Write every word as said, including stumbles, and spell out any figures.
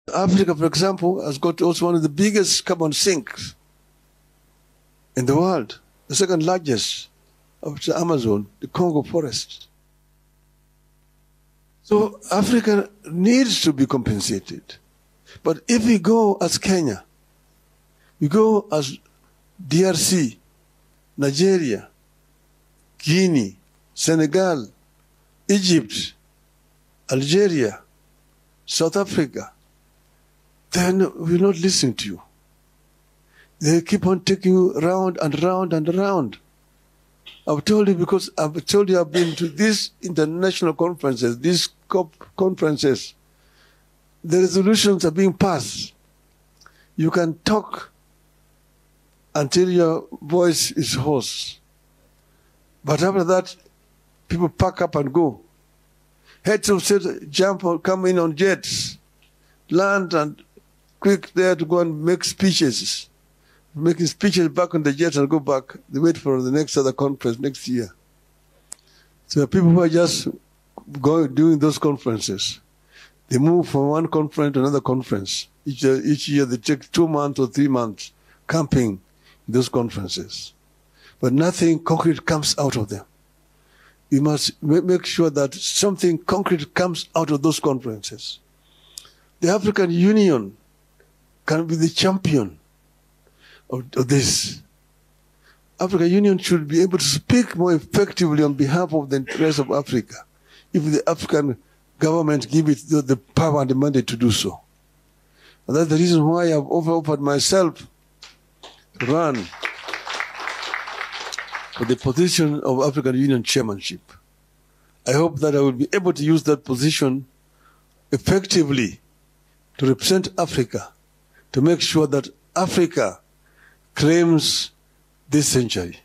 Africa, for example, has got also one of the biggest carbon sinks in the world, the second largest after Amazon, the Congo forest. So Africa needs to be compensated. But if we go as Kenya, we go as D R C, Nigeria, Guinea, Senegal, Egypt, Algeria, South Africa, then we're not listening to you. They keep on taking you round and round and round. I've told you because I've told you I've been to these international conferences, these COP conferences. The resolutions are being passed. You can talk until your voice is hoarse. But after that, people pack up and go. Heads of state jump or come in on jets, land and quick there to go and make speeches. Making speeches back on the jet and go back. They wait for the next other conference next year. So people who are just going doing those conferences, they move from one conference to another conference. Each, uh, each year they take two months or three months camping in those conferences. But nothing concrete comes out of them. We must make sure that something concrete comes out of those conferences. The African Union can be the champion of, of this. African Union should be able to speak more effectively on behalf of the interests of Africa if the African government give it the, the power and the mandate to do so. And that's the reason why I've offered myself to run for the position of African Union chairmanship. I hope that I will be able to use that position effectively to represent Africa, to make sure that Africa claims this century.